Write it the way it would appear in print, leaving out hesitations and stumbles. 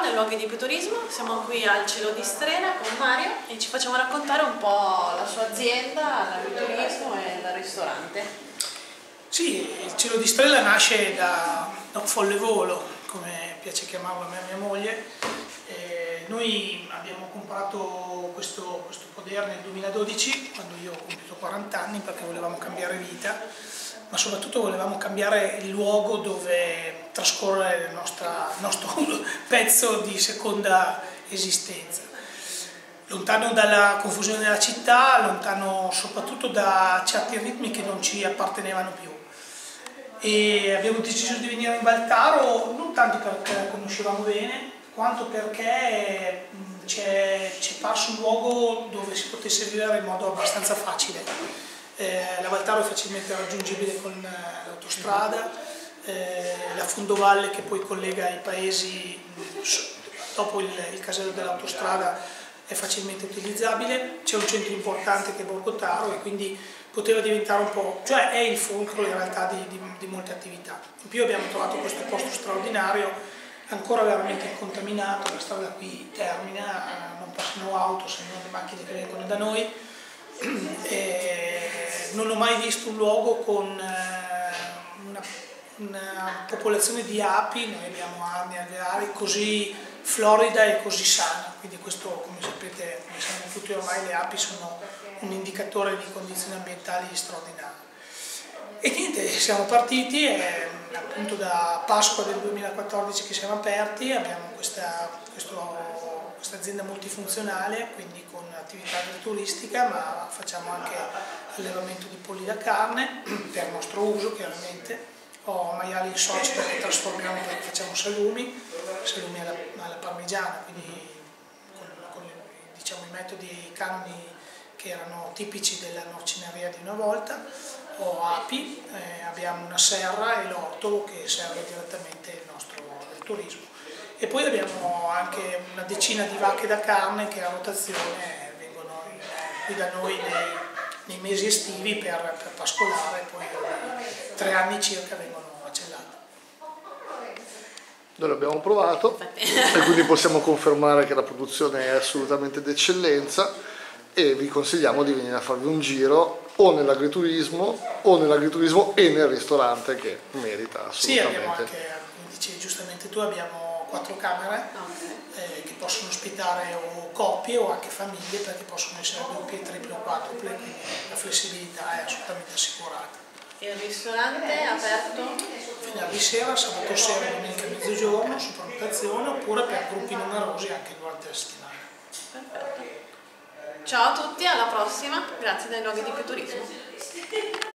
nel luoghi di ipiturismo, siamo qui al Cielo di Strena con Mario e ci facciamo raccontare un po' la sua azienda, l'agriturismo e il ristorante. Sì, il Cielo di Strena nasce da un folle volo, come piace chiamarlo a me e mia moglie. Noi abbiamo comprato questo poder nel 2012, quando io ho compiuto 40 anni, perché volevamo cambiare vita, ma soprattutto volevamo cambiare il luogo dove trascorre il nostro pezzo di seconda esistenza. Lontano dalla confusione della città, lontano soprattutto da certi ritmi che non ci appartenevano più. E abbiamo deciso di venire in Valtaro non tanto perché la conoscevamo bene, quanto perché ci è parso un luogo dove si potesse vivere in modo abbastanza facile. La Valtaro è facilmente raggiungibile con l'autostrada, la fondovalle che poi collega i paesi dopo il casello dell'autostrada è facilmente utilizzabile, c'è un centro importante che è Borgotaro e quindi poteva diventare un po', cioè è il fulcro in realtà di molte attività. In più abbiamo trovato questo posto straordinario, ancora veramente incontaminato, la strada qui termina, non passano auto se non le macchine che vengono da noi. Non ho mai visto un luogo con una popolazione di api, noi abbiamo armi alveari, così florida e così sana, quindi questo, come sapete, come sanno tutti ormai, le api sono un indicatore di condizioni ambientali straordinarie. E niente, siamo partiti e appunto da Pasqua del 2014 che siamo aperti, abbiamo questa azienda multifunzionale, quindi con attività agrituristica, ma facciamo anche allevamento di polli da carne, per nostro uso chiaramente, o maiali in soci perché trasformiamo, perché facciamo salumi alla parmigiana, quindi con diciamo, i metodi canoni che erano tipici della norcineria di una volta, o api, abbiamo una serra e l'orto che serve direttamente il nostro turismo. E poi abbiamo anche una decina di vacche da carne che a rotazione vengono qui da noi nei mesi estivi per pascolare, poi 3 anni circa vengono macellate. Noi l'abbiamo provato e quindi possiamo confermare che la produzione è assolutamente d'eccellenza e vi consigliamo di venire a farvi un giro o nell'agriturismo e nel ristorante, che merita assolutamente. Sì, abbiamo anche, come dicevi giustamente tu, abbiamo 4 camere che possono ospitare o coppie o anche famiglie, perché possono essere doppie, triple o quadruple, quindi la flessibilità è assolutamente assicurata. Il ristorante è aperto? Venerdì sera, sabato sera e domenica a mezzogiorno su prenotazione, oppure per gruppi numerosi anche durante la settimana. Perfetto. Ciao a tutti, alla prossima, grazie dai luoghi di ipiturismo.